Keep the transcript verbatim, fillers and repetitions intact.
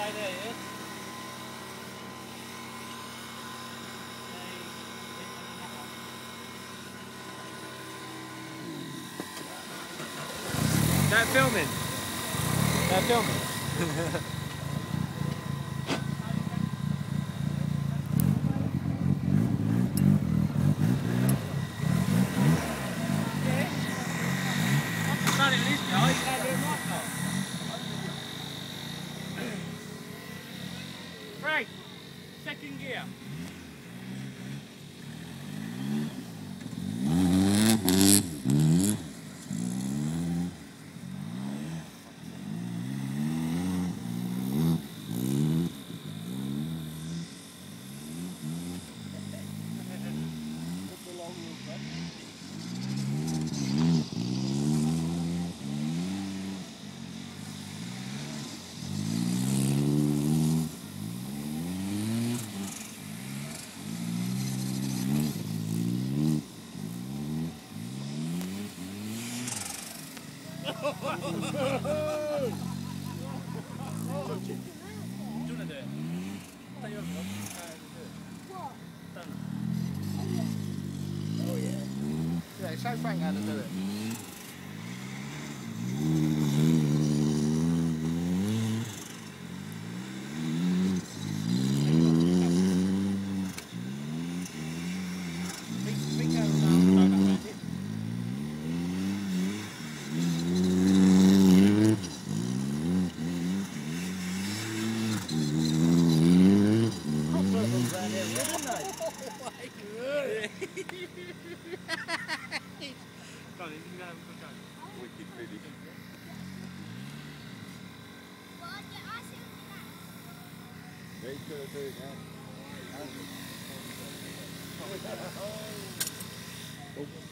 stay there, yeah? That filming? That filming? Done it this guy, you can't do it right now. Frank, second gear. Do you want to do it? Tell you what. What? Done. Oh yeah. Yeah, show Frank how to do it. Wicked finish. Yeah, he's gonna do it now. Oh.